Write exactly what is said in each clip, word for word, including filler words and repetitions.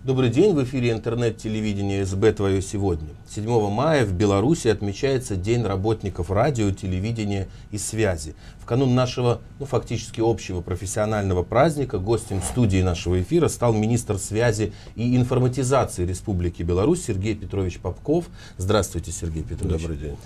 Добрый день, в эфире интернет-телевидения эс бэ «Твое сегодня». седьмого мая в Беларуси отмечается День работников радио, телевидения и связи. В канун нашего, ну, фактически общего профессионального праздника гостем студии нашего эфира стал министр связи и информатизации Республики Беларусь Сергей Петрович Попков. Здравствуйте, Сергей Петрович. Добрый день.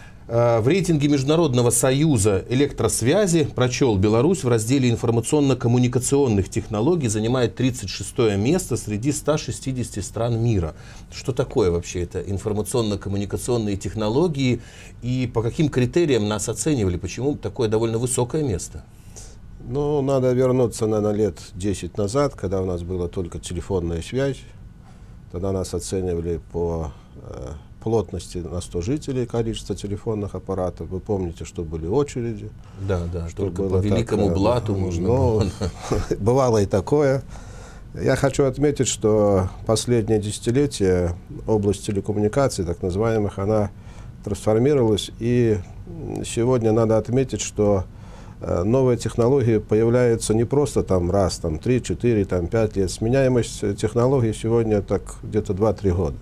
В рейтинге Международного союза электросвязи прочел: Беларусь в разделе информационно-коммуникационных технологий занимает тридцать шестое место среди ста шестидесяти стран мира. Что такое вообще это информационно-коммуникационные технологии и по каким критериям нас оценивали? Почему такое довольно высокое место? Ну, надо вернуться, наверное, лет десять назад, когда у нас была только телефонная связь. Тогда нас оценивали по э, плотности на сто жителей, количество телефонных аппаратов. Вы помните, что были очереди. Да, да, что только по великому так, блату ну, можно было. было. Бывало и такое. Я хочу отметить, что последнее десятилетие область телекоммуникаций, так называемых, она трансформировалась. И сегодня надо отметить, что новые технологии появляются не просто там раз, там три, четыре, там пять лет. Сменяемость технологий сегодня так где-то два-три года.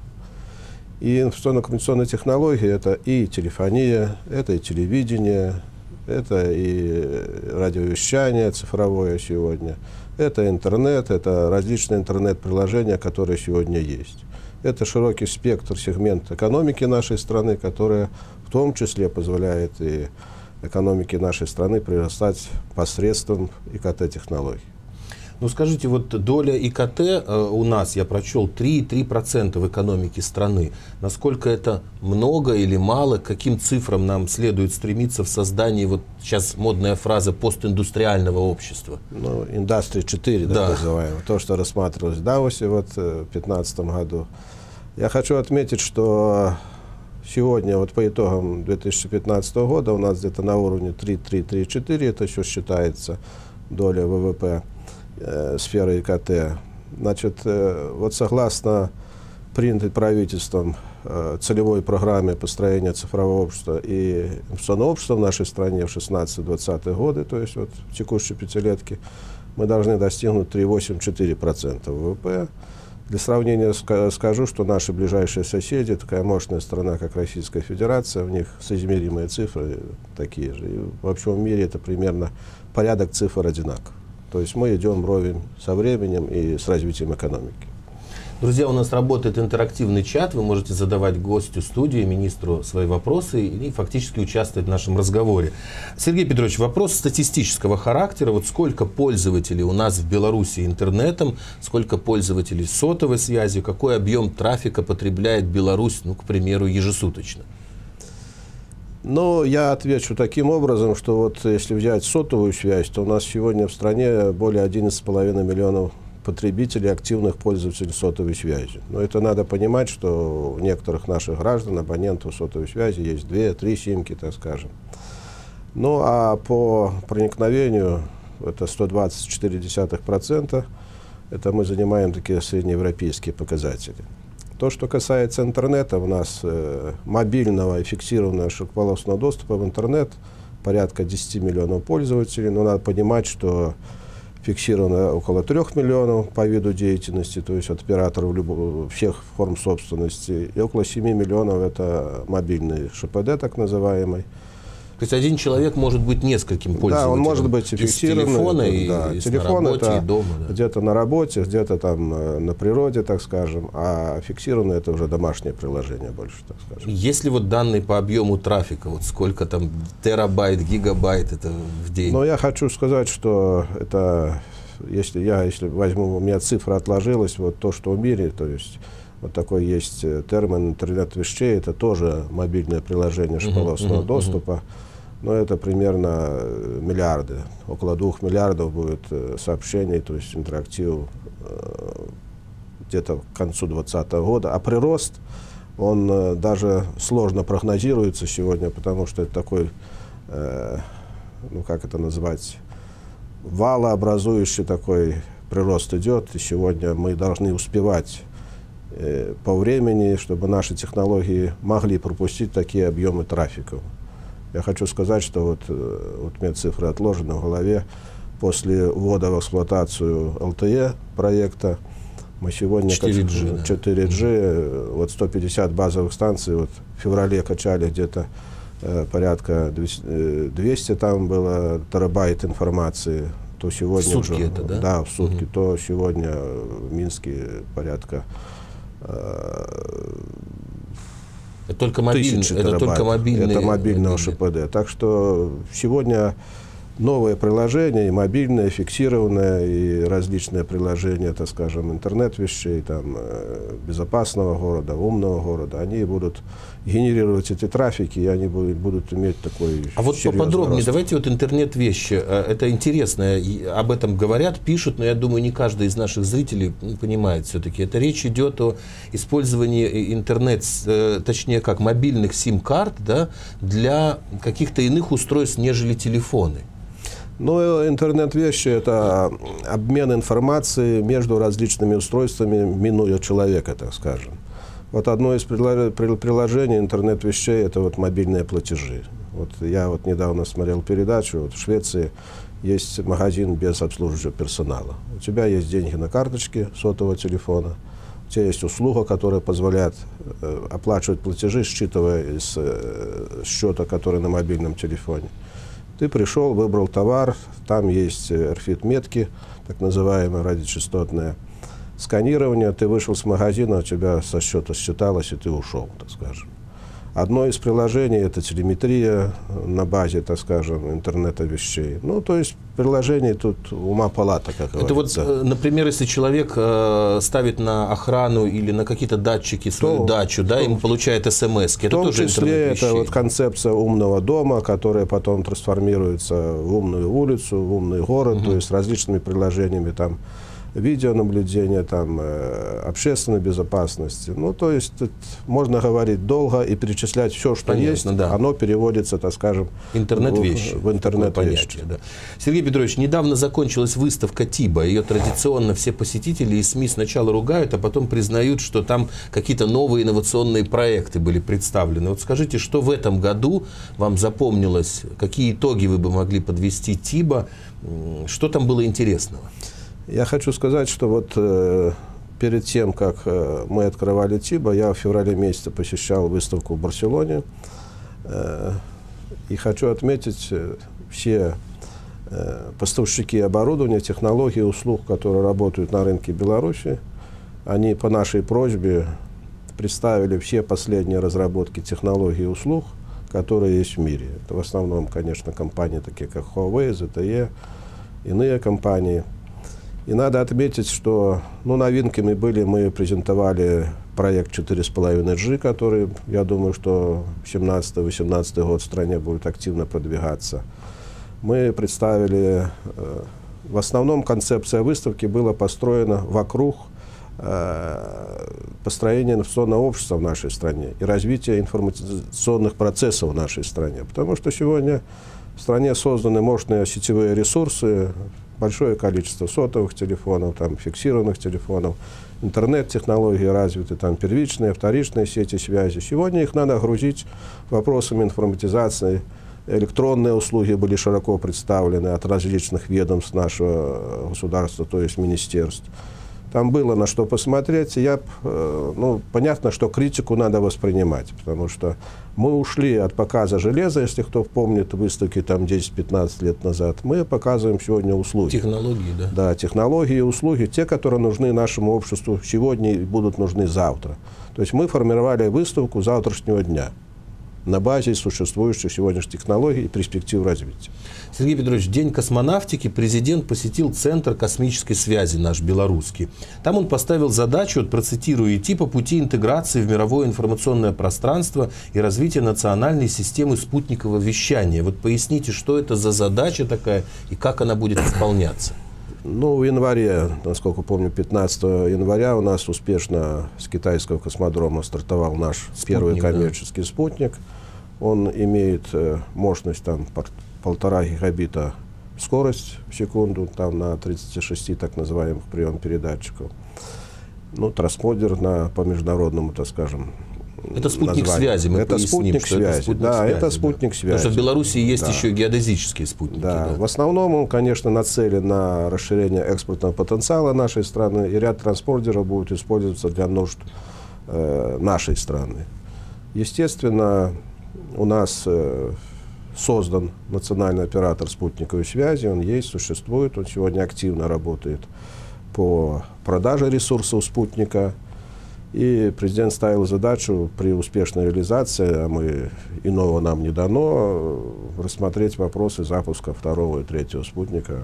И информационно-коммуникационные технологии — это и телефония, это и телевидение, это и радиовещание цифровое сегодня, это интернет, это различные интернет-приложения, которые сегодня есть. Это широкий спектр, сегмент экономики нашей страны, которая в том числе позволяет и экономике нашей страны прирастать посредством и ка тэ-технологий. Ну скажите, вот доля и ка тэ э, у нас, я прочел, три и три десятых процента в экономике страны. Насколько это много или мало? К каким цифрам нам следует стремиться в создании, вот сейчас модная фраза, постиндустриального общества? Ну, индустрия четыре, да, так называемое, то, что рассматривалось в Давосе вот, в две тысячи пятнадцатом году. Я хочу отметить, что сегодня, вот по итогам две тысячи пятнадцатого года, у нас где-то на уровне три, три, три, четыре, это еще считается доля вэ вэ пэ э, сферы и ка тэ. Значит, э, вот согласно принятой правительством э, целевой программе построения цифрового общества и информационного общества в нашей стране в шестнадцатые-двадцатые годы, то есть вот в текущей пятилетке, мы должны достигнуть три целых восемь десятых — четыре процента вэ вэ пэ. Для сравнения скажу, что наши ближайшие соседи, такая мощная страна, как Российская Федерация, у них соизмеримые цифры такие же. И во всем мире это примерно порядок цифр одинаков. То есть мы идем вровень со временем и с развитием экономики. Друзья, у нас работает интерактивный чат. Вы можете задавать гостю студии, министру, свои вопросы и фактически участвовать в нашем разговоре. Сергей Петрович, вопрос статистического характера. Вот сколько пользователей у нас в Беларуси интернетом, сколько пользователей сотовой связью, какой объем трафика потребляет Беларусь, ну, к примеру, ежесуточно? Ну, я отвечу таким образом, что вот если взять сотовую связь, то у нас сегодня в стране более одиннадцати с половиной миллионов потребителей, активных пользователей сотовой связи. Но это надо понимать, что у некоторых наших граждан, абонентов сотовой связи есть две-три симки, так скажем. Ну, а по проникновению это сто двадцать четыре десятых процента, это мы занимаем такие среднеевропейские показатели. То, что касается интернета, у нас э, мобильного и фиксированного широкополосного доступа в интернет порядка десяти миллионов пользователей, но надо понимать, что фиксировано около трех миллионов по виду деятельности, то есть от операторов любого, всех форм собственности, и около семи миллионов это мобильный ша пэ дэ, так называемый. То есть один человек может быть нескольким пользователем? Да, он может быть и фиксированный. Телефона, и, да, и телефон на работе, это и дома. Да. Где-то на работе, где-то там на природе, так скажем, а фиксированное это уже домашнее приложение больше, так скажем. Если вот данные по объему трафика, вот сколько там терабайт, гигабайт это в день? Но я хочу сказать, что это, если я, если возьму, у меня цифра отложилась, вот то, что в мире, то есть вот такой есть термин интернет вещей, это тоже мобильное приложение широкополосного uh-huh, uh-huh, доступа. Uh-huh. Но это примерно миллиарды, около двух миллиардов будет сообщений, то есть интерактив где-то к концу двадцатого года. А прирост, он даже сложно прогнозируется сегодня, потому что это такой, ну как это назвать, валообразующий такой прирост идет. И сегодня мы должны успевать по времени, чтобы наши технологии могли пропустить такие объемы трафика. Я хочу сказать, что вот, вот у меня цифры отложены в голове. После ввода в эксплуатацию эл тэ е проекта Мы сегодня четыре джи, да. четыре джи, вот сто пятьдесят базовых станций, вот в феврале качали где-то э, порядка двести там было терабайт информации. То сегодня в сутки уже, это, да? Да, в сутки. Угу. То сегодня в Минске порядка э, это только мобильный, это только мобильный, это мобильного мобильный. ШПД. Так что сегодня новые приложения, и мобильные, фиксированные, и различные приложения, так скажем, интернет-вещей, там, безопасного города, умного города, они будут генерировать эти трафики, и они будут, будут иметь такой А вот поподробнее, рост. давайте вот интернет-вещи, это интересно, об этом говорят, пишут, но я думаю, не каждый из наших зрителей понимает все-таки. Это речь идет о использовании интернет, точнее как мобильных сим-карт, да, для каких-то иных устройств, нежели телефоны. Ну, интернет-вещи – это обмен информацией между различными устройствами, минуя человека, так скажем. Вот одно из приложений интернет-вещей – это вот мобильные платежи. Вот я вот недавно смотрел передачу, вот в Швеции есть магазин без обслуживающего персонала. У тебя есть деньги на карточке сотового телефона, у тебя есть услуга, которая позволяет э, оплачивать платежи, считывая из э, счета, который на мобильном телефоне. Ты пришел, выбрал товар, там есть эр эф ай-метки, так называемые радиочастотные, сканирование, ты вышел с магазина, у тебя со счета считалось, и ты ушел, так скажем. Одно из приложений – это телеметрия на базе, так скажем, интернета вещей. Ну, то есть приложений тут ума палата, как это говорится. Вот, например, если человек э, ставит на охрану или на какие-то датчики свою то, дачу, да, ему получает смс, это тоже интернет вещей. В том числе это вот концепция умного дома, которая потом трансформируется в умную улицу, в умный город, угу. То есть различными приложениями там, видеонаблюдения, там, э, общественной безопасности. Ну, то есть тут можно говорить долго и перечислять все, что Понятно, есть, да. Оно переводится, так скажем, интернет-вещи. В, в интернет-вещи. Да. Сергей Петрович, недавно закончилась выставка ТИБА. Ее традиционно все посетители и СМИ сначала ругают, а потом признают, что там какие-то новые инновационные проекты были представлены. Вот скажите, что в этом году вам запомнилось, какие итоги вы бы могли подвести ТИБА, что там было интересного? Я хочу сказать, что вот э, перед тем, как э, мы открывали ТИБА, я в феврале месяце посещал выставку в Барселоне. Э, и хочу отметить э, все э, поставщики оборудования, технологий, услуг, которые работают на рынке Беларуси. Они по нашей просьбе представили все последние разработки технологий и услуг, которые есть в мире. Это в основном, конечно, компании, такие как Huawei, зет те и, иные компании. И надо отметить, что ну, новинками были, мы презентовали проект четыре с половиной джи, который, я думаю, что семнадцатый-восемнадцатый год в стране будет активно продвигаться. Мы представили, э, в основном концепция выставки была построена вокруг э, построения информационного общества в нашей стране и развития информационных процессов в нашей стране. Потому что сегодня в стране созданы мощные сетевые ресурсы, большое количество сотовых телефонов, там, фиксированных телефонов, интернет-технологии развиты, там, первичные, вторичные сети связи. Сегодня их надо грузить вопросами информатизации. Электронные услуги были широко представлены от различных ведомств нашего государства, то есть министерств. Там было на что посмотреть. Я, ну, понятно, что критику надо воспринимать, потому что мы ушли от показа железа, если кто помнит выставки там десять-пятнадцать лет назад. Мы показываем сегодня услуги. Технологии, да? Да, технологии и услуги, те, которые нужны нашему обществу сегодня и будут нужны завтра. То есть мы формировали выставку завтрашнего дня на базе существующих сегодняшних технологий и перспектив развития. Сергей Петрович, в День космонавтики президент посетил Центр космической связи наш белорусский. Там он поставил задачу, вот процитирую, идти по пути интеграции в мировое информационное пространство и развития национальной системы спутникового вещания. Вот поясните, что это за задача такая и как она будет исполняться? Ну, в январе, насколько помню, пятнадцатого января у нас успешно с китайского космодрома стартовал наш спутник, первый коммерческий да. спутник. Он имеет э, мощность там, полтора гигабита скорость в секунду, там на тридцати шести так называемых прием-передатчиков. Ну, трансмодер на, по международному, так скажем, Это спутник название. связи, мы это поясним, спутник что связи. это спутник да, связи. это спутник да. связи. Потому что в Беларуси есть да. еще геодезические спутники. Да. Да. В основном он, конечно, нацелен на расширение экспортного потенциала нашей страны, и ряд транспортеров будет использоваться для нужд э, нашей страны. Естественно, у нас э, создан национальный оператор спутниковой связи, он есть, существует, он сегодня активно работает по продаже ресурсов спутника. И президент ставил задачу при успешной реализации, а мы иного нам не дано, рассмотреть вопросы запуска второго и третьего спутника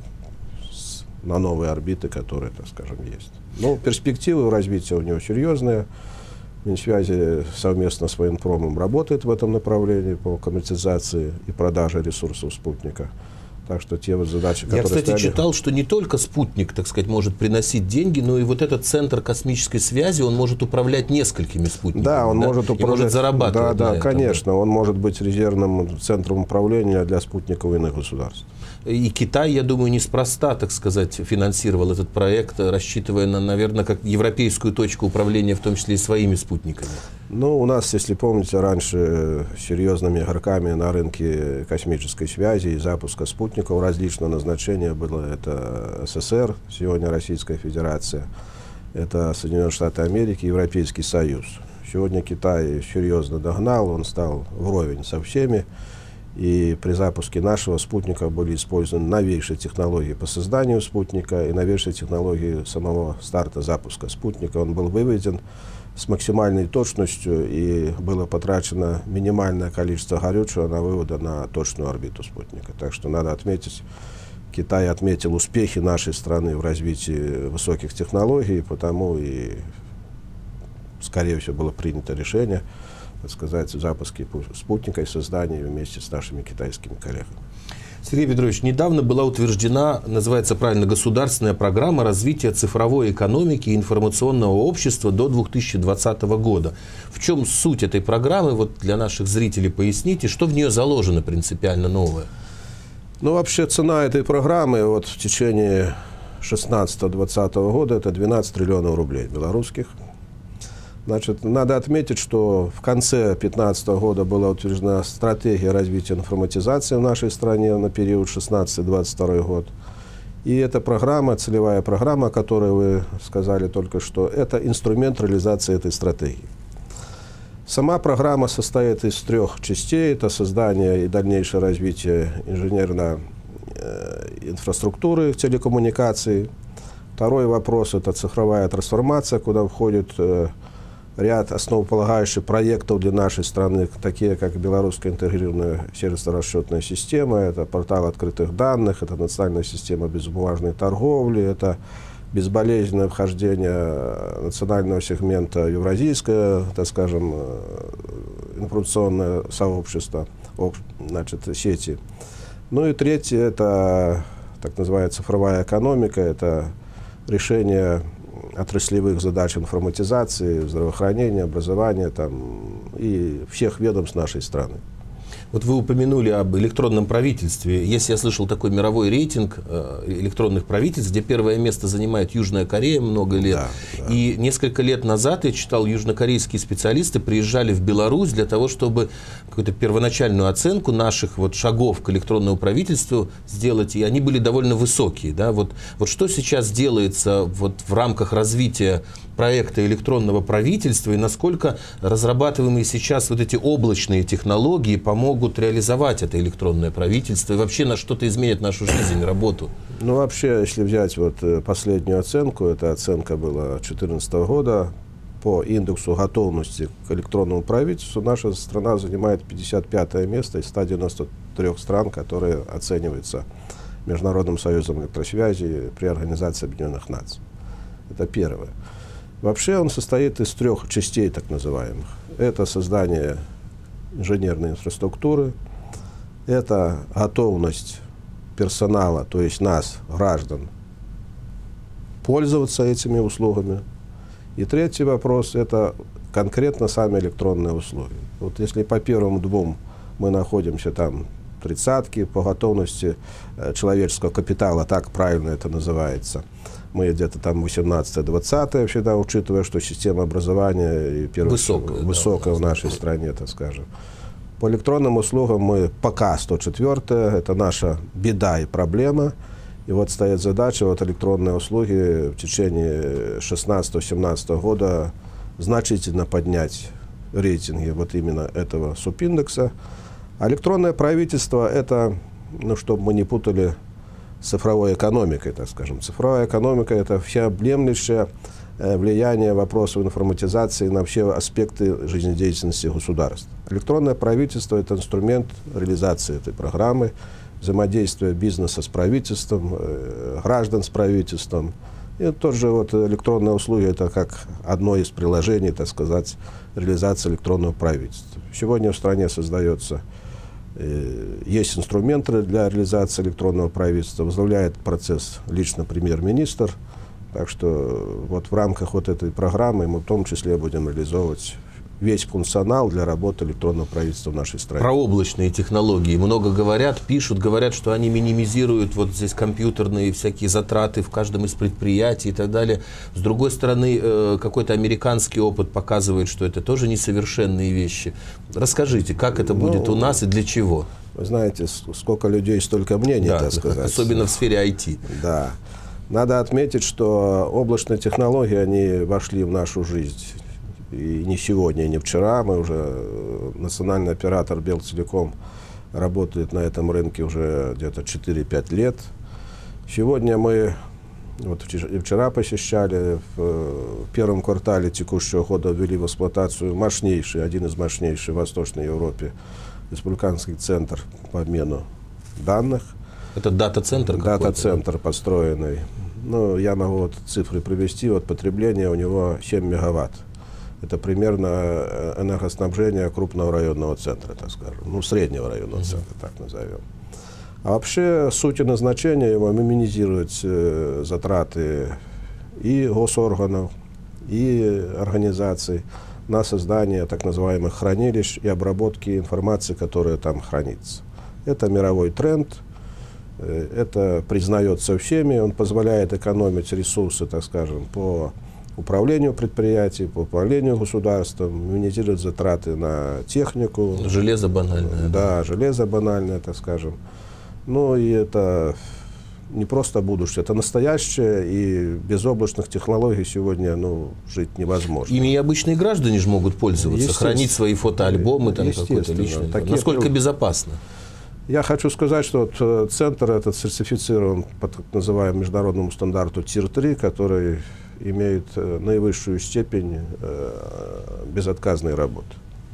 с, на новые орбиты, которые, так скажем, есть. Но перспективы развития у него серьезные. Минсвязи совместно с военпромом работает в этом направлении по коммерциализации и продаже ресурсов спутника. Так что те вот задачи, которые Я, кстати, стояли... читал, что не только спутник, так сказать, может приносить деньги, но и вот этот центр космической связи, он может управлять несколькими спутниками. Да, он да? может управлять... И может зарабатывать. Да, да, на конечно. этом. Он может быть резервным центром управления для спутников иных государств. И Китай, я думаю, неспроста, так сказать, финансировал этот проект, рассчитывая на, наверное, как европейскую точку управления, в том числе и своими спутниками. Ну, у нас, если помните, раньше серьезными игроками на рынке космической связи и запуска спутников различного назначения было это СССР, сегодня Российская Федерация, это Соединенные Штаты Америки, Европейский Союз. Сегодня Китай серьезно догнал, он стал вровень со всеми. И при запуске нашего спутника были использованы новейшие технологии по созданию спутника и новейшие технологии самого старта запуска спутника. Он был выведен с максимальной точностью, и было потрачено минимальное количество горючего на выводы на точную орбиту спутника. Так что надо отметить, Китай отметил успехи нашей страны в развитии высоких технологий, потому и, скорее всего, было принято решение, так сказать, в запуске спутника и создании вместе с нашими китайскими коллегами. Сергей Петрович, недавно была утверждена, называется правильно, государственная программа развития цифровой экономики и информационного общества до две тысячи двадцатого года. В чем суть этой программы? Вот для наших зрителей поясните, что в нее заложено принципиально новое? Ну, вообще, цена этой программы вот в течение шестнадцатого-двадцатого года это двенадцать триллионов рублей белорусских. Значит, надо отметить, что в конце две тысячи пятнадцатого года была утверждена стратегия развития информатизации в нашей стране на период шестнадцатый двадцать второй год. И эта программа, целевая программа, о которой вы сказали только что, это инструмент реализации этой стратегии. Сама программа состоит из трех частей. Это создание и дальнейшее развитие инженерной э, инфраструктуры телекоммуникаций. Второй вопрос – это цифровая трансформация, куда входит э, ряд основополагающих проектов для нашей страны, такие как белорусская интегрированная сервисно-расчетная система, это портал открытых данных, это национальная система безбумажной торговли, это безболезненное вхождение национального сегмента в евразийское, так скажем, информационное сообщество, значит, сети. Ну и третье, это так называемая цифровая экономика, это решение отраслевых задач информатизации, здравоохранения, образования там, и всех ведомств нашей страны. Вот вы упомянули об электронном правительстве. Если я слышал такой мировой рейтинг э, электронных правительств, где первое место занимает Южная Корея много лет. Да, да. И несколько лет назад, я читал, южнокорейские специалисты приезжали в Беларусь для того, чтобы какую-то первоначальную оценку наших вот шагов к электронному правительству сделать. И они были довольно высокие. Да? Вот, вот что сейчас делается вот в рамках развития проекта электронного правительства, и насколько разрабатываемые сейчас вот эти облачные технологии помогут реализовать это электронное правительство и вообще на что-то изменит нашу жизнь, работу? Ну, вообще, если взять вот последнюю оценку, эта оценка была две тысячи четырнадцатого года, по индексу готовности к электронному правительству наша страна занимает пятьдесят пятое место из ста девяноста трёх стран, которые оцениваются Международным союзом электросвязи при Организации Объединенных Наций. Это первое. Вообще он состоит из трех частей, так называемых. Это создание инженерной инфраструктуры, это готовность персонала, то есть нас, граждан, пользоваться этими услугами. И третий вопрос – это конкретно сами электронные услуги. Вот если по первым двум мы находимся там тридцатки по готовности человеческого капитала, так правильно это называется. Мы где-то там восемнадцатое-двадцатое всегда, учитывая, что система образования и первое, высокая, высокая да, в нашей стране, так скажем. По электронным услугам мы пока сто четвёртое, это наша беда и проблема. И вот стоит задача вот электронные услуги в течение шестнадцатого-семнадцатого года значительно поднять рейтинги вот именно этого субиндекса. А электронное правительство это, ну, чтобы мы не путали с цифровой экономикой, так скажем. Цифровая экономика это всеобъемлющее влияние вопросов информатизации на все аспекты жизнедеятельности государства. Электронное правительство это инструмент реализации этой программы, взаимодействия бизнеса с правительством, граждан с правительством. И тоже вот электронные услуги это как одно из приложений, так сказать, реализации электронного правительства. Сегодня в стране создается, есть инструменты для реализации электронного правительства, возглавляет процесс лично премьер-министр. Так что вот в рамках вот этой программы мы в том числе будем реализовывать весь функционал для работы электронного правительства в нашей стране. Про облачные технологии много говорят, пишут, говорят, что они минимизируют вот здесь компьютерные всякие затраты в каждом из предприятий и так далее. С другой стороны, какой-то американский опыт показывает, что это тоже несовершенные вещи. Расскажите, как это будет ну, у нас и для чего? Вы знаете, сколько людей, столько мнений, да, так сказать. Особенно в сфере ай ти. Да. Надо отметить, что облачные технологии, они вошли в нашу жизнь. И не сегодня, и не вчера. Мы уже, национальный оператор Белтелеком работает на этом рынке уже где-то четыре-пять лет. Сегодня мы, вот вчера посещали, в первом квартале текущего года ввели в эксплуатацию мощнейший, один из мощнейших в Восточной Европе, республиканский центр по обмену данных. Это дата-центр какой-то? Дата-центр построенный. Ну, я могу вот цифры привести. Вот потребление у него семь мегаватт. Это примерно энергоснабжение крупного районного центра, так скажем. Ну, среднего районного mm-hmm. центра, так назовем. А вообще суть и назначение его минимизировать э, затраты и госорганов, и организаций на создание так называемых хранилищ и обработки информации, которая там хранится. Это мировой тренд. Это признается всеми, он позволяет экономить ресурсы, так скажем, по управлению предприятий, по управлению государством, минимизировать затраты на технику. Железо банальное. Да, да, железо банальное, так скажем. Ну и это не просто будущее, это настоящее, и без облачных технологий сегодня ну, жить невозможно. Ими и обычные граждане же могут пользоваться, хранить свои фотоальбомы, там какой-то личный. Насколько при... безопасно? Я хочу сказать, что вот центр этот сертифицирован по так называемому международному стандарту тир три, который имеет наивысшую степень э, безотказной работы.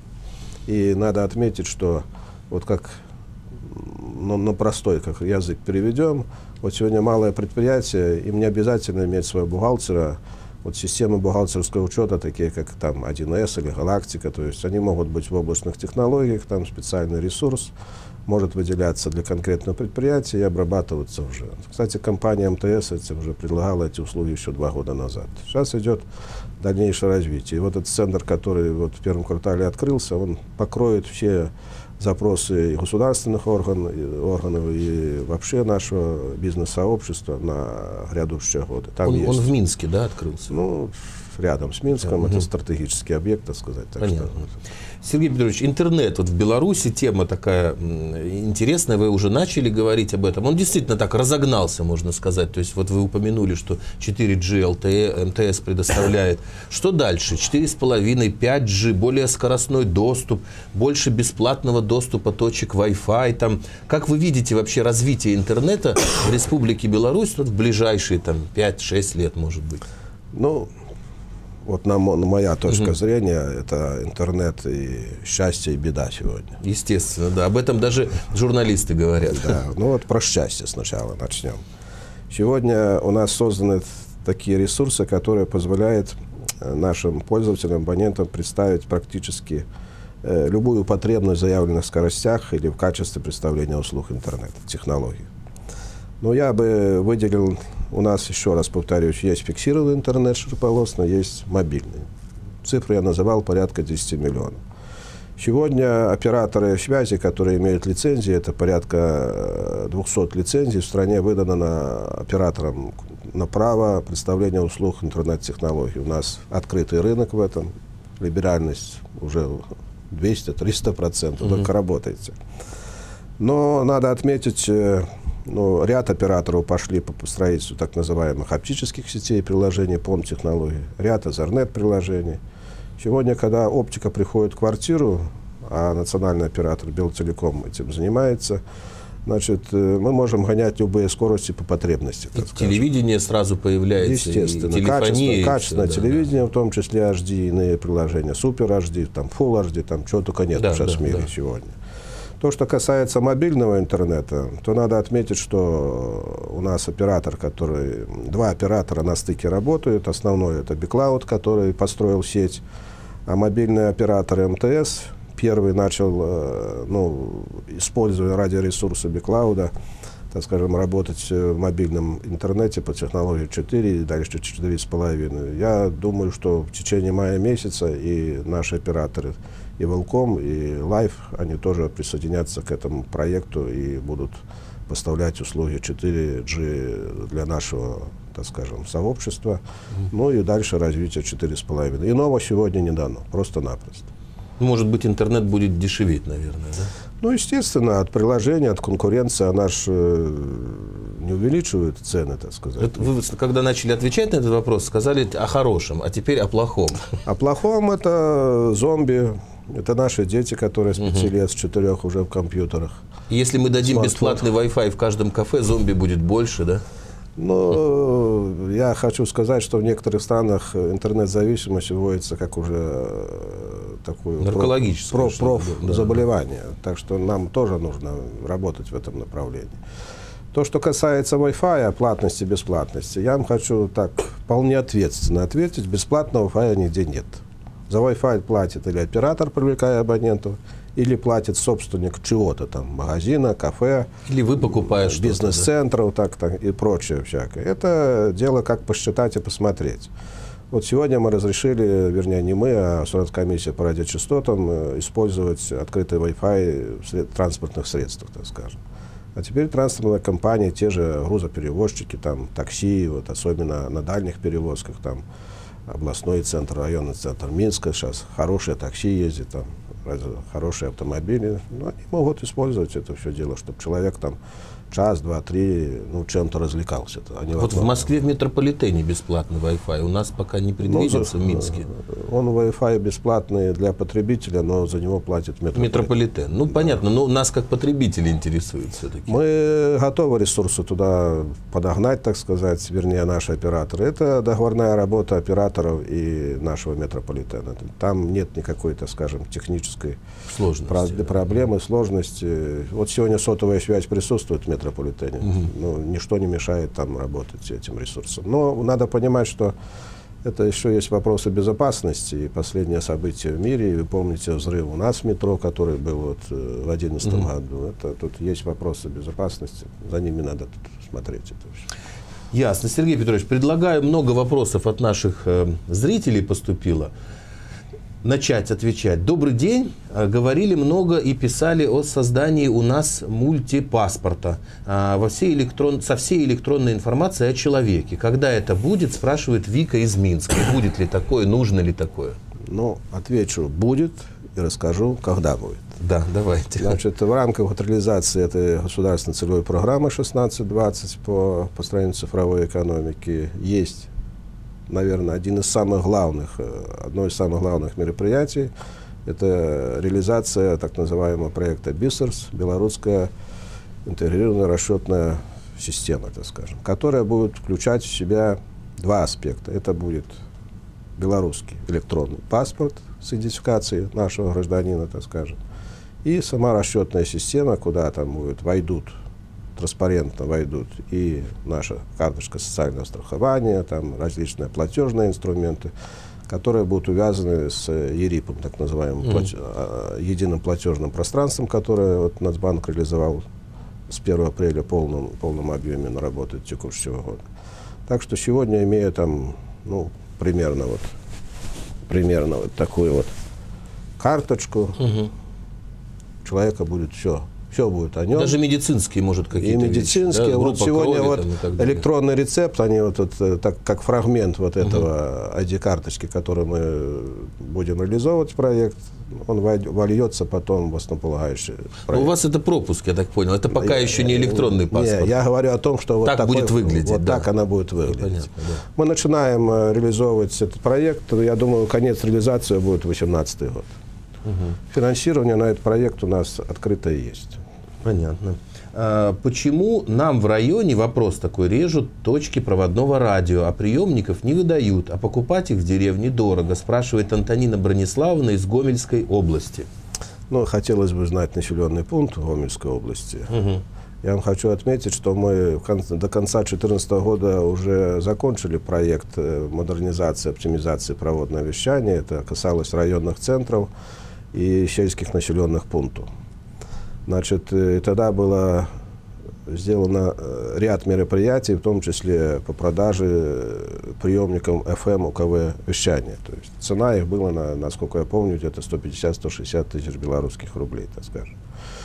И надо отметить, что вот как ну, на простой как язык переведем, вот сегодня малое предприятие, им не обязательно иметь своего бухгалтера. Вот системы бухгалтерского учета, такие как там один эс или Галактика, то есть они могут быть в облачных технологиях, там специальный ресурс может выделяться для конкретного предприятия и обрабатываться уже. Кстати, компания эм тэ эс этим уже предлагала эти услуги еще два года назад. Сейчас идет дальнейшее развитие. И вот этот центр, который вот в первом квартале открылся, он покроет все запросы и государственных органов, и органов и вообще нашего бизнес-сообщества на грядущие годы. Там он, есть, он в Минске, да, открылся? Ну, рядом с Минском, да, это угу. стратегический объект, так сказать. Так Понятно. Что... Сергей Петрович, интернет вот в Беларуси, тема такая интересная, вы уже начали говорить об этом. Он действительно так разогнался, можно сказать. То есть вот вы упомянули, что четыре джи эл тэ э, эм тэ эс предоставляет. Что дальше? четыре с половиной, пять джи, более скоростной доступ, больше бесплатного доступа точек Wi-Fi. Там. Как вы видите вообще развитие интернета в Республике Беларусь вот, в ближайшие там, пять-шесть лет, может быть? Ну, вот на, на моя точка угу. зрения, это интернет и счастье, и беда сегодня. Естественно, да. Об этом даже журналисты говорят. Да. Ну вот про счастье сначала начнем. Сегодня у нас созданы такие ресурсы, которые позволяют нашим пользователям, абонентам представить практически э, любую потребность в заявленных скоростях или в качестве представления услуг интернета, технологий. Но я бы выделил, у нас, еще раз повторюсь, есть фиксированный интернет широкополосный, есть мобильный. Цифры я называл порядка десяти миллионов. Сегодня операторы связи, которые имеют лицензии, это порядка двухсот лицензий, в стране выдано на операторам на право представления услуг интернет-технологий. У нас открытый рынок в этом, либеральность уже двести-триста процентов, mm-hmm. только работаете. Но надо отметить, ну, ряд операторов пошли по строительству так называемых оптических сетей, приложений, пом технологий, ряд Ethernet-приложений. Сегодня, когда оптика приходит в квартиру, а национальный оператор Белтелеком этим занимается, значит, мы можем гонять любые скорости по потребности. Телевидение сразу появляется. Естественно. Качественное, качественное все, телевидение, да, в том числе эйч ди, иные приложения, Супер эйч ди, там, Full эйч ди, там чего только нет, да, сейчас да, в мире да. сегодня. То, что касается мобильного интернета, то надо отметить, что у нас оператор, который, два оператора на стыке работают. Основной это Биклауд, который построил сеть, а мобильный оператор эм тэ эс первый начал, ну, используя радиоресурсы Биклауда, так скажем, работать в мобильном интернете по технологии четыре и дальше четыре с половиной. Я думаю, что в течение мая месяца и наши операторы, и Велком, и Лайф, они тоже присоединятся к этому проекту и будут поставлять услуги четыре джи для нашего, так скажем, сообщества. Mm-hmm. Ну и дальше развитие четыре с половиной. Иного сегодня не дано, просто-напросто. Может быть, интернет будет дешеветь, наверное, да? Ну, естественно, от приложения, от конкуренции она же не увеличивает цены, так сказать. Это вы, когда начали отвечать на этот вопрос, сказали о хорошем, а теперь о плохом. О плохом это зомби, это наши дети, которые с пяти лет, с четырех уже в компьютерах. Если мы дадим бесплатный Wi-Fi в каждом кафе, зомби будет больше, да? Ну, я хочу сказать, что в некоторых странах интернет-зависимость вводится как уже такое наркологическое профзаболевание. Да, да. Так что нам тоже нужно работать в этом направлении. То, что касается Wi-Fi, платности, бесплатности, я вам хочу так вполне ответственно ответить. Бесплатного Wi-Fi нигде нет. За Wi-Fi платит или оператор, привлекая абонентов, или платит собственник чего-то там, магазина, кафе, или вы покупаете бизнес-центров, да? так, так, и прочее всякое. Это дело как посчитать и посмотреть. Вот сегодня мы разрешили, вернее не мы, а Сурдскомиссия по радиочастотам, использовать открытый Wi-Fi в транспортных средствах, так скажем. А теперь транспортные компании, те же грузоперевозчики, там, такси, вот, особенно на дальних перевозках, там, областной центр, районный центр Минска, сейчас хорошие такси ездят, там, хорошие автомобили, ну, они могут использовать это все дело, чтобы человек там час, два, три, ну, чем-то развлекался. Они вот в Москве в метрополитене бесплатный Wi-Fi, у нас пока не предвидится, ну, в Минске. Он Wi-Fi бесплатный для потребителя, но за него платит метрополитен. Метрополитен. Ну, да. Понятно, но нас как потребители интересует все-таки. Мы готовы ресурсы туда подогнать, так сказать, вернее, наши операторы. Это договорная работа операторов и нашего метрополитена. Там нет никакой, так скажем, технической сложности, про- проблемы, сложности. Вот сегодня сотовая связь присутствует в метрополитене. Угу. Ну, ничто не мешает там работать этим ресурсом. Но надо понимать, что это еще есть вопросы безопасности. И последнее событие в мире, и вы помните взрыв у нас в метро, который был вот в две тысячи одиннадцатом угу. году. Это, тут есть вопросы безопасности, за ними надо тут смотреть это все. Ясно. Сергей Петрович, предлагаю, много вопросов от наших э, зрителей поступило. Начать отвечать. Добрый день. Говорили много и писали о создании у нас мультипаспорта во всей электрон... со всей электронной информацией о человеке. Когда это будет, спрашивает Вика из Минска. Будет ли такое, нужно ли такое? Ну, отвечу, будет и расскажу, когда будет. Да, давайте. Значит, в рамках вот реализации этой государственной целевой программы шестнадцать двадцать по построению цифровой экономики есть, наверное, один из самых главных, одно из самых главных мероприятий – это реализация так называемого проекта БИСРС, белорусская интегрированная расчетная система, так скажем, которая будет включать в себя два аспекта. Это будет белорусский электронный паспорт с идентификацией нашего гражданина, так скажем, и сама расчетная система, куда там будет, войдут транспарентно войдут и наша карточка социального страхования, там различные платежные инструменты, которые будут увязаны с ЕРИПом, так называемым, mm-hmm. плате, единым платежным пространством, которое вот Нацбанк реализовал с первого апреля в полном, полном объеме на работу текущего года. Так что сегодня, имея там, ну, примерно вот, примерно вот такую вот карточку, угу. у человека будет все. Все будет о нем. Даже медицинские, может, какие-то и медицинские. Вещи, да? Вот сегодня крови, вот там, электронный рецепт, они вот, вот так, как фрагмент вот этого uh-huh. ай ди-карточки, который мы будем реализовывать проект, он вольется потом в основополагающий проект. У вас это пропуск, я так понял. Это пока я, еще не электронный паспорт. Не, я говорю о том, что вот так такой, будет выглядеть. Вот да. так она будет выглядеть. Ну, понятно, да. Мы начинаем реализовывать этот проект. Я думаю, конец реализации будет две тысячи восемнадцатый год. Uh-huh. Финансирование на этот проект у нас открытое есть. Понятно. А почему нам в районе, вопрос такой, режут точки проводного радио, а приемников не выдают, а покупать их в деревне дорого, спрашивает Антонина Брониславовна из Гомельской области. Ну, хотелось бы знать населенный пункт в Гомельской области. Угу. Я вам хочу отметить, что мы до конца две тысячи четырнадцатого года уже закончили проект модернизации, оптимизации проводного вещания. Это касалось районных центров и сельских населенных пунктов. Значит, и тогда было сделано ряд мероприятий, в том числе по продаже приемникам эф эм УКВ вещания. То есть цена их была, на, насколько я помню, где-то сто пятьдесят — сто шестьдесят тысяч белорусских рублей, так скажем.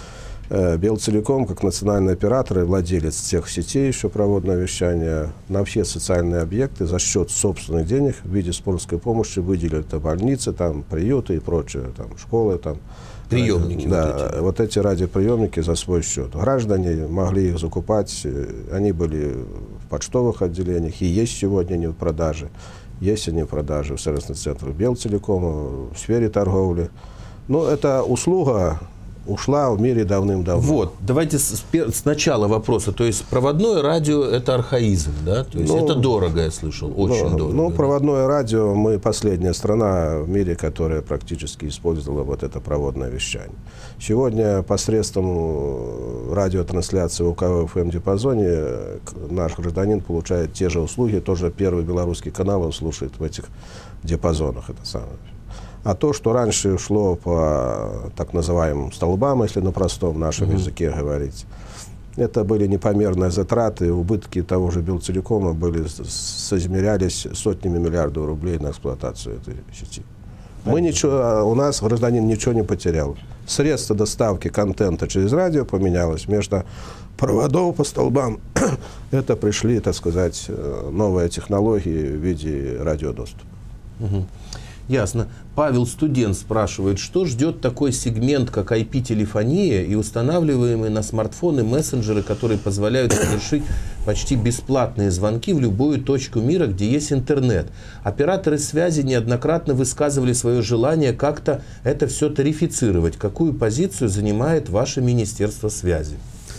Белтелеком, как национальный оператор и владелец всех сетей еще проводного вещания, на все социальные объекты за счет собственных денег в виде спонсорской помощи выделили это больницы, там, приюты и прочее, там, школы, там. Приемники. Да, вот эти, вот эти радиоприемники за свой счет. Граждане могли их закупать, они были в почтовых отделениях, и есть сегодня они в продаже. Есть они в продаже в сервисных центрах Белтелекома, в сфере торговли. Но эта услуга ушла в мире давным-давно. Вот, давайте с, с начала вопроса. То есть проводное радио – это архаизм, да? То есть ну, это дорого, я слышал, очень ну, дорого. Ну, да? проводное радио, мы последняя страна в мире, которая практически использовала вот это проводное вещание. Сегодня посредством радиотрансляции в УКВ эф эм диапазоне наш гражданин получает те же услуги, тоже первый белорусский канал он слушает в этих диапазонах. Это самое. А то, что раньше шло по так называемым столбам, если на простом нашем mm-hmm. языке говорить, это были непомерные затраты, убытки того же Белтелекома были, соизмерялись сотнями миллиардов рублей на эксплуатацию этой сети. Мы ничего, у нас гражданин ничего не потерял. Средства доставки контента через радио поменялось. Вместо проводов по столбам это пришли, так сказать, новые технологии в виде радиодоступа. Mm-hmm. Ясно. Павел Студент спрашивает, что ждет такой сегмент, как ай пи-телефония и устанавливаемые на смартфоны мессенджеры, которые позволяют совершить почти бесплатные звонки в любую точку мира, где есть интернет. Операторы связи неоднократно высказывали свое желание как-то это все тарифицировать. Какую позицию занимает ваше Министерство связи?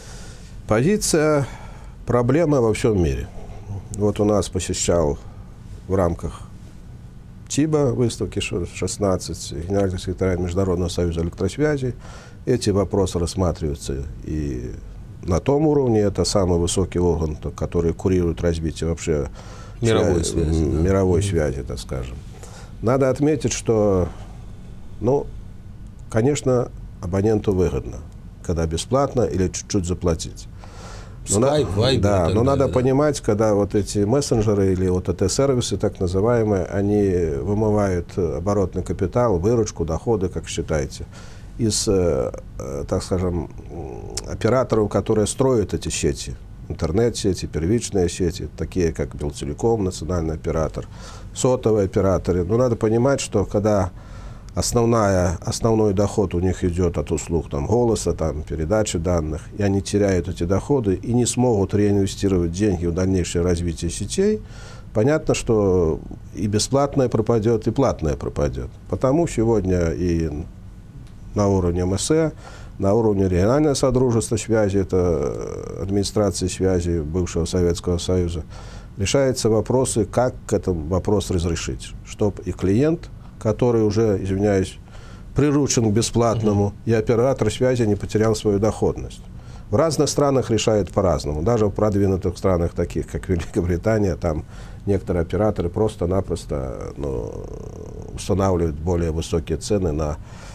Позиция проблемы во всем мире. Вот у нас посещал в рамках ТИБа, выставки шестнадцать, генерального секретаря Международного союза электросвязи. Эти вопросы рассматриваются и на том уровне. Это самый высокий орган, который курирует развитие вообще мировой связи, связи, да. мировой связи, так скажем. Надо отметить, что, ну, конечно, абоненту выгодно, когда бесплатно или чуть-чуть заплатить. Но, Skype, Viber, да, но далее, надо да. понимать, когда вот эти мессенджеры или вот эти сервисы, так называемые, они вымывают оборотный капитал, выручку, доходы, как считаете, из, э, так скажем, операторов, которые строят эти сети, интернет-сети, первичные сети, такие как Белтелеком, национальный оператор, сотовые операторы. Но надо понимать, что когда Основная, основной доход у них идет от услуг там, голоса, там, передачи данных, и они теряют эти доходы и не смогут реинвестировать деньги в дальнейшее развитие сетей, понятно, что и бесплатное пропадет, и платное пропадет. Потому сегодня и на уровне эм эс э, на уровне регионального содружества связи, это администрации связи бывшего Советского Союза, решаются вопросы, как этот вопрос разрешить, чтобы и клиент, который уже, извиняюсь, приручен к бесплатному, и оператор связи не потерял свою доходность. В разных странах решают по-разному. Даже в продвинутых странах, таких как Великобритания, там некоторые операторы просто-напросто ну, устанавливать более высокие цены на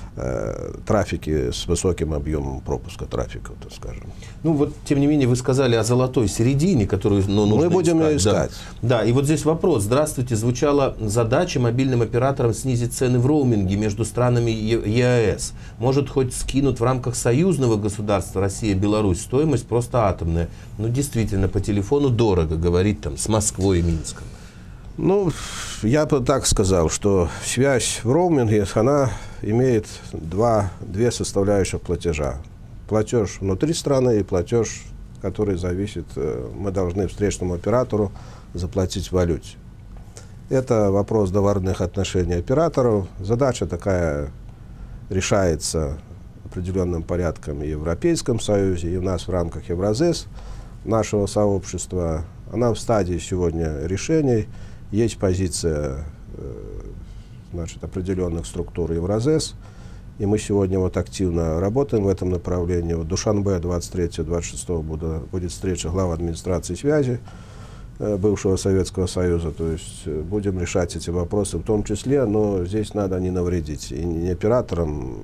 трафики с высоким объемом пропуска трафика, так скажем. Ну вот, тем не менее, вы сказали о золотой середине, которую ну, нужно Мы будем искать. ее искать. Да. да, и вот здесь вопрос. Здравствуйте, звучала задача мобильным операторам снизить цены в роуминге между странами ЕАЭС. Может, хоть скинут в рамках союзного государства Россия-Беларусь, стоимость просто атомная. Ну, действительно, по телефону дорого говорить там с Москвой и Минском. Ну, я бы так сказал, что связь в роуминге, она имеет два, две составляющих платежа. Платеж внутри страны и платеж, который зависит, мы должны встречному оператору заплатить в валюте. Это вопрос договорных отношений операторов. Задача такая решается определенным порядком и в Европейском Союзе, и у нас в рамках Евразес, нашего сообщества. Она в стадии сегодня решений. Есть позиция значит, определенных структур Евразес, и мы сегодня вот активно работаем в этом направлении. Вот в Душанбе двадцать третьего — двадцать шестого будет встреча глав администрации связи бывшего Советского Союза. То есть будем решать эти вопросы в том числе, но здесь надо не навредить и не операторам,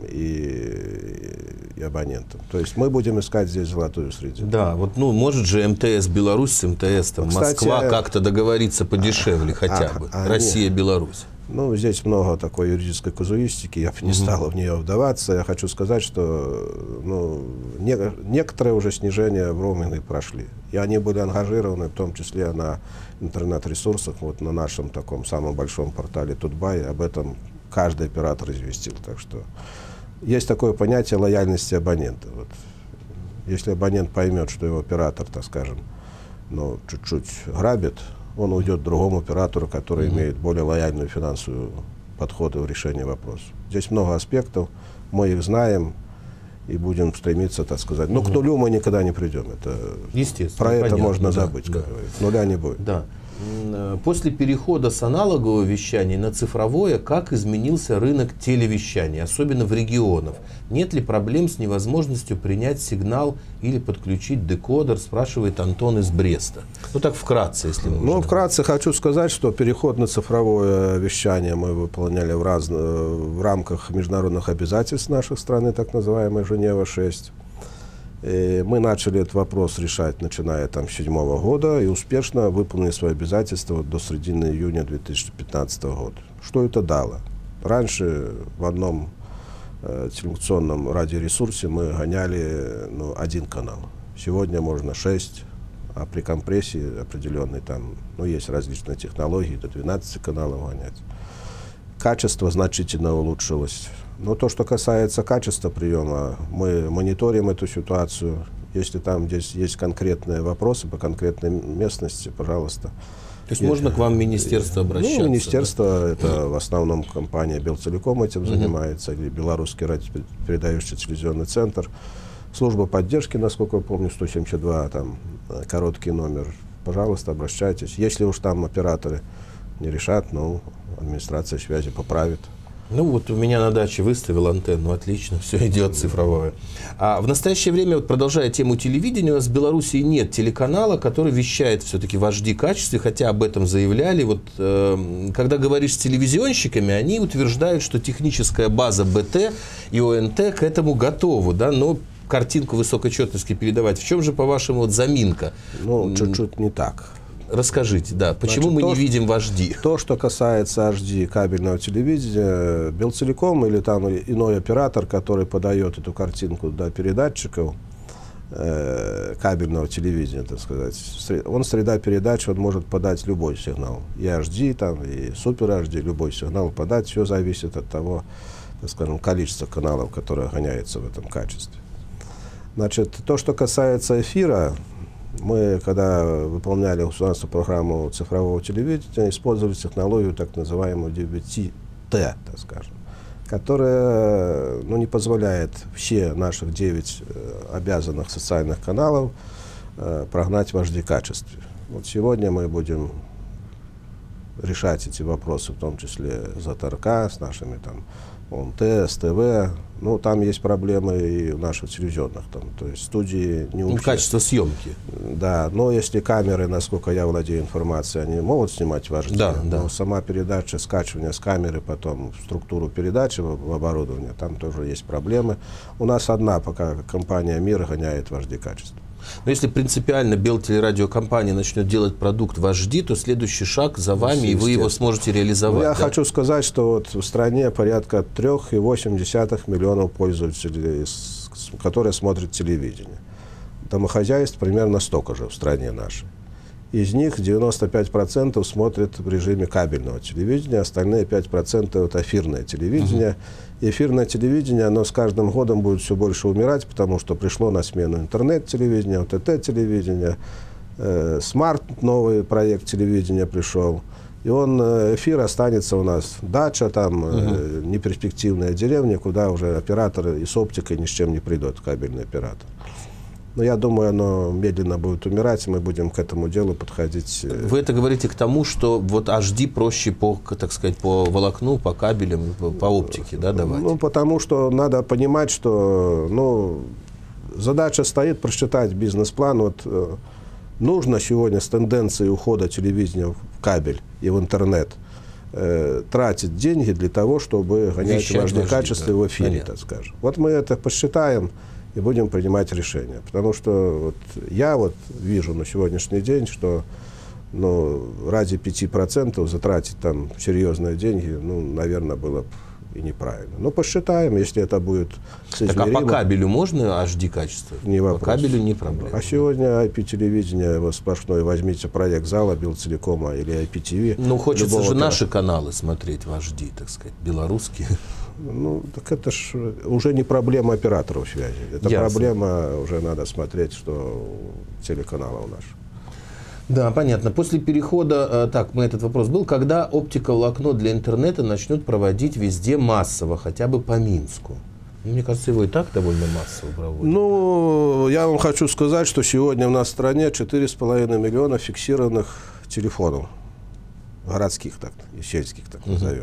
и, и абонентам. То есть мы будем искать здесь золотую среду. Да, вот ну может же МТС Беларусь с МТС, там, Кстати, Москва как-то договориться подешевле хотя бы. А, Россия-Беларусь. Ну, здесь много такой юридической казуистики, я бы не стал в нее вдаваться. Я хочу сказать, что ну, не, некоторые уже снижения в роуминге прошли. И они были ангажированы, в том числе на интернет-ресурсах, вот на нашем таком самом большом портале Тутбай. Об этом каждый оператор известил. Так что есть такое понятие лояльности абонента. Вот. Если абонент поймет, что его оператор, так скажем, ну, чуть-чуть грабит, он уйдет к другому оператору, который mm-hmm. имеет более лояльную финансовую подход в решении вопроса. Здесь много аспектов, мы их знаем и будем стремиться, так сказать. Но mm-hmm. к нулю мы никогда не придем. Это, Естественно. Про это понятно, можно да, забыть, да. как говорится. Нуля не будет. Да. После перехода с аналогового вещания на цифровое, как изменился рынок телевещания, особенно в регионах? Нет ли проблем с невозможностью принять сигнал или подключить декодер, спрашивает Антон из Бреста. Ну так вкратце, если можно. Ну, вкратце хочу сказать, что переход на цифровое вещание мы выполняли в, раз... в рамках международных обязательств нашей страны, так называемой Женева шесть. И мы начали этот вопрос решать, начиная там с две тысячи седьмого года, и успешно выполнили свои обязательства до середины июня две тысячи пятнадцатого года. Что это дало? Раньше в одном э, телекоммуникационном радиоресурсе мы гоняли ну, один канал. Сегодня можно шесть, а при компрессии определенной там, ну, есть различные технологии, до двенадцати каналов гонять. Качество значительно улучшилось. Но то, что касается качества приема, мы мониторим эту ситуацию. Если там здесь есть конкретные вопросы по конкретной местности, пожалуйста. То есть можно к вам в министерство обращаться? Ну, министерство, да? это в основном компания Белтелеком этим uh-huh. занимается, или Белорусский радиопередающий телевизионный центр. Служба поддержки, насколько я помню, сто семьдесят два, там, короткий номер. Пожалуйста, обращайтесь. Если уж там операторы не решат, ну, администрация связи поправит. Ну вот у меня на даче выставил антенну, отлично, все идет цифровое. А в настоящее время, вот продолжая тему телевидения, у нас в Беларуси нет телеканала, который вещает все-таки в эйч ди-качестве, хотя об этом заявляли. Вот, э, когда говоришь с телевизионщиками, они утверждают, что техническая база бэ тэ и о эн тэ к этому готова, да, но картинку высокой четкости передавать. В чем же, по-вашему, вот заминка? Ну, чуть-чуть не так. Расскажите, да, почему Значит, мы то, не видим в эйч ди? То, что касается эйч ди кабельного телевидения, Белтелеком или там иной оператор, который подает эту картинку до передатчиков э, кабельного телевидения, так сказать, он среда передач, он может подать любой сигнал. И эйч ди, там, и супер эйч ди, любой сигнал подать, все зависит от того, так скажем, количества каналов, которые гоняются в этом качестве. Значит, то, что касается эфира, мы, когда выполняли государственную программу цифрового телевидения, использовали технологию, так называемую ди ви ти-Т, так скажем, которая ну, не позволяет все наших девять э, обязанных социальных каналов э, прогнать в эйч ди-качестве. Вот сегодня мы будем решать эти вопросы, в том числе с АТРК, с нашими там ОМТ, СТВ. Ну, там есть проблемы и у наших телевизионных, там, то есть студии не ну, качество съемки. Да, но если камеры, насколько я владею информацией, они могут снимать в эйч ди, да, но да. сама передача, скачивание с камеры, потом структуру передачи в, в оборудование, там тоже есть проблемы. У нас одна пока компания «Мир» гоняет в эйч ди качество. Но если принципиально Белтелерадиокомпания начнет делать продукт в эйч ди, то следующий шаг за вами, и вы его сможете реализовать. Ну, я да? хочу сказать, что вот в стране порядка три и восемь десятых миллионов пользователей, которые смотрят телевидение. Домохозяйств примерно столько же в стране нашей. Из них девяносто пять процентов смотрят в режиме кабельного телевидения, остальные пять процентов это эфирное телевидение. Uh-huh. Эфирное телевидение, оно с каждым годом будет все больше умирать, потому что пришло на смену интернет-телевидение, ОТТ-телевидение, э, смарт, новый проект телевидения пришел. И он, эфир останется у нас дача, там, uh-huh. э, неперспективная деревня, куда уже операторы и с оптикой ни с чем не придут, кабельный оператор. Но я думаю, оно медленно будет умирать, и мы будем к этому делу подходить. Вы это говорите к тому, что вот эйч ди проще по, так сказать, по волокну, по кабелям, по оптике, да, давать? Ну, потому что надо понимать, что, ну, задача стоит просчитать бизнес-план. Вот э, нужно сегодня с тенденцией ухода телевидения в кабель и в интернет э, тратить деньги для того, чтобы гонять в эйч ди качестве, да, в эфире, понятно, так скажем. Вот мы это посчитаем и будем принимать решения. Потому что вот я вот вижу на сегодняшний день, что, ну, ради пяти процентов затратить там серьезные деньги, ну, наверное, было бы и неправильно. Но посчитаем, если это будет соизмеримо. Так а по кабелю можно эйч ди качество? Не вопрос. По кабелю не проблема. А сегодня ай пи-телевидение, его сплошное, возьмите проект зала Белтелекома или ай пи ти ви. Ну, хочется же любого наши каналы смотреть в эйч ди, так сказать, белорусские. Ну, так это ж уже не проблема операторов связи. Это Ясно. Проблема, уже надо смотреть, что телеканалов наших. Да, понятно. После перехода, так, мы этот вопрос был, когда оптиковолокно для интернета начнут проводить везде массово, хотя бы по Минску? Мне кажется, его и так довольно массово проводят. Ну, я вам хочу сказать, что сегодня у нас в стране четыре с половиной миллиона фиксированных телефонов, городских, так, и сельских, так uh-huh. назовем.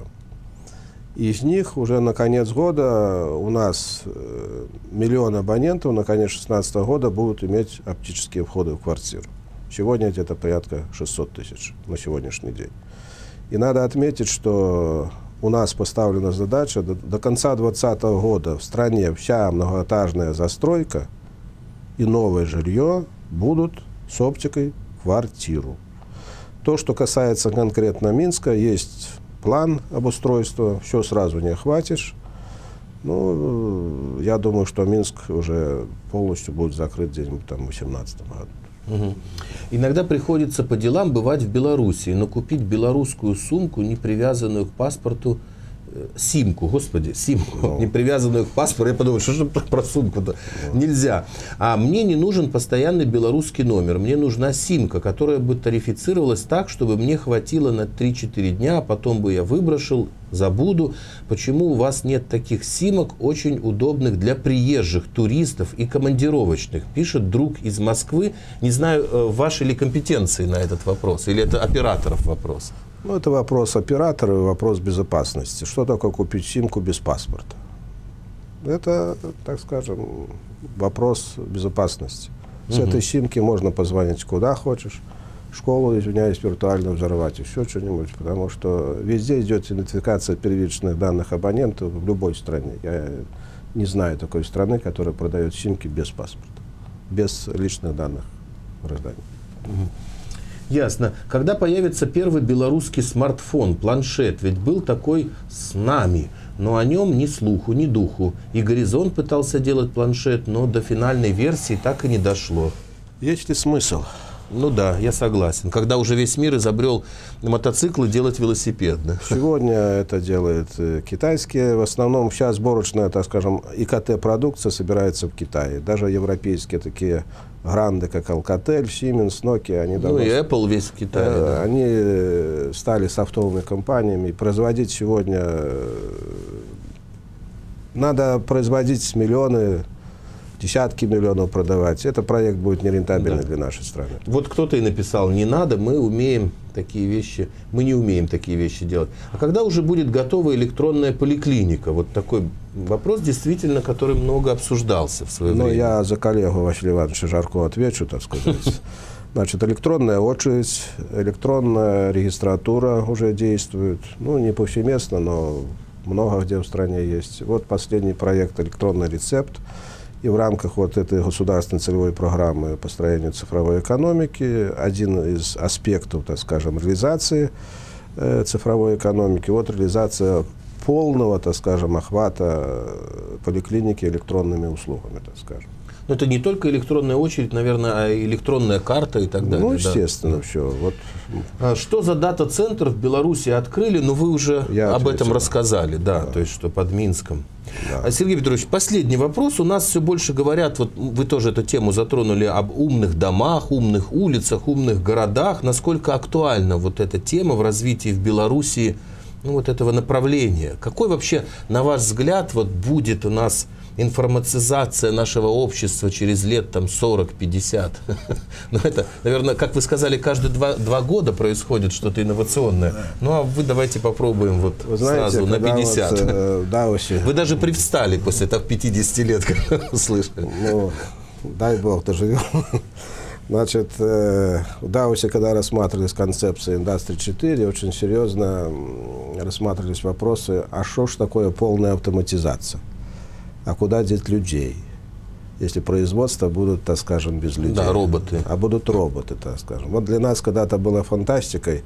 Из них уже на конец года у нас э, миллион абонентов на конец две тысячи шестнадцатого года будут иметь оптические входы в квартиру. Сегодня где-то порядка шестьсот тысяч на сегодняшний день. И надо отметить, что у нас поставлена задача до, до конца две тысячи двадцатого года в стране вся многоэтажная застройка и новое жилье будут с оптикой в квартиру. То, что касается конкретно Минска, есть план обустройства, все сразу не охватишь. Ну, я думаю, что Минск уже полностью будет закрыт где-нибудь там в две тысячи восемнадцатом году. Угу. Иногда приходится по делам бывать в Белоруссии, но купить белорусскую сумку, не привязанную к паспорту, э, симку, господи, симку, no. не привязанную к паспорту, я подумал, что же про, про сумку-то, no. нельзя. А мне не нужен постоянный белорусский номер, мне нужна симка, которая бы тарифицировалась так, чтобы мне хватило на три-четыре дня, а потом бы я выбросил, забуду. Почему у вас нет таких симок, очень удобных для приезжих туристов и командировочных? Пишет друг из Москвы. Не знаю, ваши ли компетенции на этот вопрос, или это операторов вопрос? Ну, это вопрос оператора и вопрос безопасности. Что такое купить симку без паспорта? Это, так скажем, вопрос безопасности. С угу. этой симки можно позвонить куда хочешь. Школу, извиняюсь, виртуально взорвать, еще что-нибудь, потому что везде идет идентификация первичных данных абонентов в любой стране. Я не знаю такой страны, которая продает симки без паспорта, без личных данных гражданина. Ясно. Когда появится первый белорусский смартфон, планшет? Ведь был такой с нами, но о нем ни слуху, ни духу. И «Горизонт» пытался делать планшет, но до финальной версии так и не дошло. Есть ли смысл? Ну да, я согласен. Когда уже весь мир изобрел мотоциклы, делать велосипедно. Сегодня это делают китайские. В основном вся сборочная, так скажем, и ка тэ-продукция собирается в Китае. Даже европейские такие гранды, как Alcatel, Siemens, Nokia, они давно... Ну и Apple весь в Китае. Да. Они стали софтовыми компаниями. Производить сегодня... Надо производить миллионы десятки миллионов продавать, это проект будет нерентабельный, да, для нашей страны. Вот кто-то и написал: не надо, мы умеем такие вещи, мы не умеем такие вещи делать. А когда уже будет готова электронная поликлиника? Вот такой вопрос, действительно, который много обсуждался в свое Но время. я за коллегу Василия Ивановича Жарко отвечу, так сказать. Значит, электронная очередь, электронная регистратура уже действует. Ну, не повсеместно, но много где в стране есть. Вот последний проект «Электронный рецепт». И в рамках вот этой государственной целевой программы построения цифровой экономики один из аспектов, так скажем, реализации э, цифровой экономики, вот реализация полного, так скажем, охвата поликлиники электронными услугами, так скажем. Но это не только электронная очередь, наверное, а и электронная карта и так далее. Ну, естественно, да. все. Вот. А что за дата-центр в Беларуси открыли? Ну, вы уже Я об ответил. этом рассказали, да, да, то есть, что под Минском. Да. Сергей Петрович, последний вопрос. У нас все больше говорят, вот вы тоже эту тему затронули, об умных домах, умных улицах, умных городах. Насколько актуальна вот эта тема в развитии в Беларуси, ну, вот этого направления? Какой вообще, на ваш взгляд, вот будет у нас информатизация нашего общества через лет там сорок-пятьдесят? Ну, это, наверное, как вы сказали, каждые два, два года происходит что-то инновационное. Ну, а вы давайте попробуем вот вы знаете, сразу на пятьдесят. Вот, э, Даусе... Вы даже привстали после так, пятидесяти лет, когда услышали. Ну, дай бог доживем. Значит, э, в Даусе, когда рассматривались концепции Индустрии четыре, очень серьезно рассматривались вопросы, а что ж такое полная автоматизация? А куда деть людей, если производства будут, так скажем, без людей? Да, роботы. А будут роботы, так скажем. Вот для нас когда-то было фантастикой,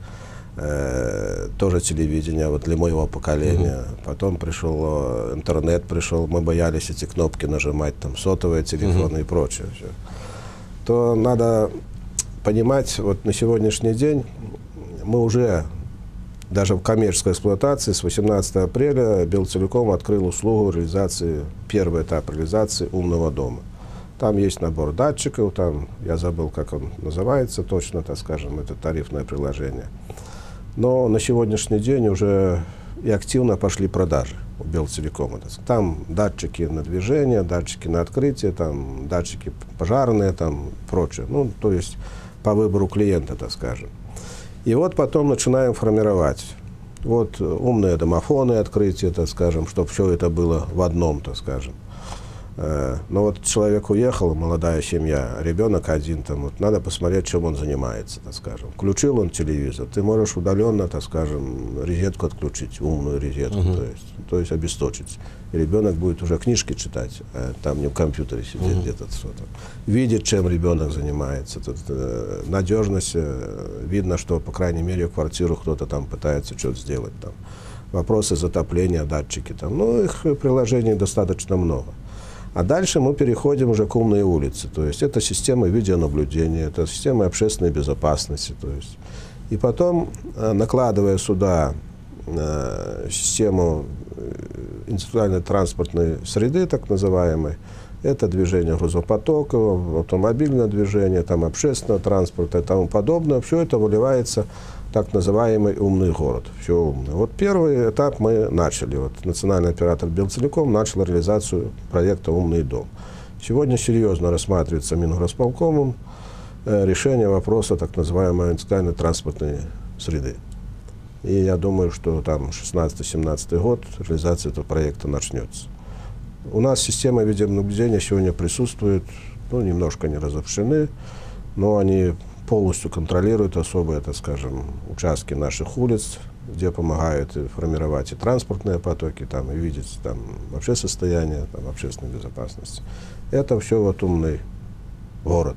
э, тоже телевидение, вот для моего поколения. Mm-hmm. Потом пришел интернет, пришел, мы боялись эти кнопки нажимать, там, сотовые телефоны mm-hmm. и прочее. Все. То надо понимать, вот на сегодняшний день мы уже... Даже в коммерческой эксплуатации с восемнадцатого апреля Белтелеком открыл услугу реализации, первый этап реализации умного дома. Там есть набор датчиков, там, я забыл, как он называется точно, так скажем, это тарифное приложение. Но на сегодняшний день уже и активно пошли продажи у Белтелекома. Там датчики на движение, датчики на открытие, там датчики пожарные, там прочее. Ну, то есть по выбору клиента, так скажем. И вот потом начинаем формировать. Вот умные домофоны, открытия, так скажем, чтобы все это было в одном, так скажем. Но вот человек уехал, молодая семья, ребенок один, там, вот, надо посмотреть, чем он занимается, так скажем. Включил он телевизор, ты можешь удаленно, так скажем, розетку отключить, умную розетку, uh-huh. то есть, то есть обесточить. И ребенок будет уже книжки читать, а там не в компьютере сидеть uh-huh. где-то что-то. Видит, чем ребенок занимается. Тут, э, надежность, э, видно, что, по крайней мере, в квартиру кто-то там пытается что-то сделать. Там. Вопросы затопления, датчики. Там. Ну, их приложений достаточно много. А дальше мы переходим уже к умной улице. То есть это система видеонаблюдения, это система общественной безопасности. То есть. И потом, накладывая сюда э, систему интеллектуальной транспортной среды, так называемой, это движение грузопотоков, автомобильное движение, там, общественного транспорта и тому подобное. Все это выливается в так называемый умный город. Все умное. Вот первый этап мы начали. Вот национальный оператор Белтелеком начал реализацию проекта «Умный дом». Сегодня серьезно рассматривается Мингорасполкомом э, решение вопроса так называемой интеллектуальной транспортной среды. И я думаю, что там шестнадцатый-семнадцатый год реализация этого проекта начнется. У нас система видеонаблюдения сегодня присутствует, ну, немножко не разобщены, но они полностью контролируют особые, так скажем, участки наших улиц, где помогают и формировать и транспортные потоки, там, и видеть там, вообще состояние там, общественной безопасности. Это все вот умный город.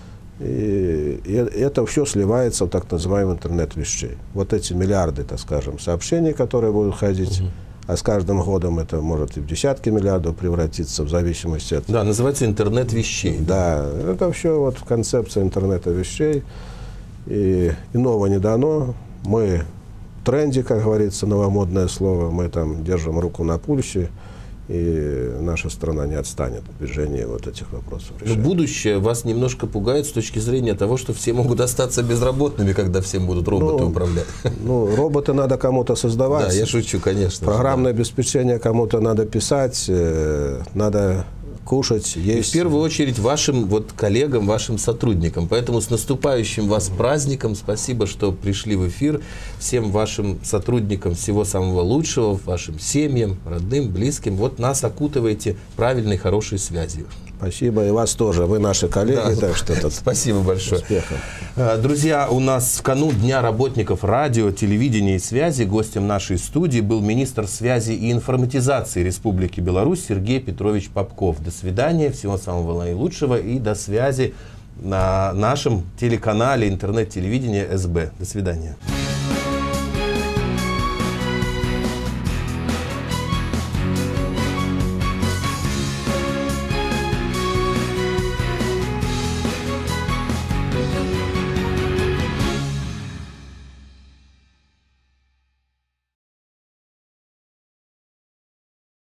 И, и это все сливается в так называемый интернет вещей. Вот эти миллиарды, так скажем, сообщений, которые будут ходить, угу. а с каждым годом это может и в десятки миллиардов превратиться в зависимости от... Да, называется интернет вещей. Да, это все вот концепция интернета вещей. И иного не дано. Мы в тренде, как говорится, новомодное слово, мы там держим руку на пульсе, и наша страна не отстанет в движении вот этих вопросов. Но будущее вас немножко пугает с точки зрения того, что все могут остаться безработными, когда всем будут роботы ну, управлять. Ну, роботы надо кому-то создавать. Да, я шучу, конечно. Программное да. обеспечение кому-то надо писать, надо кушать, И есть. в первую очередь вашим вот коллегам, вашим сотрудникам. Поэтому с наступающим вас праздником. Спасибо, что пришли в эфир. Всем вашим сотрудникам всего самого лучшего, вашим семьям, родным, близким. Вот нас окутываете правильной, хорошей связью. Спасибо, и вас тоже. Вы наши коллеги, Да. так что это Спасибо большое. успехов. Друзья, у нас в канун Дня работников радио, телевидения и связи гостем нашей студии был министр связи и информатизации Республики Беларусь Сергей Петрович Попков. До свидания, всего самого наилучшего и до связи на нашем телеканале интернет-телевидения эс бэ. До свидания.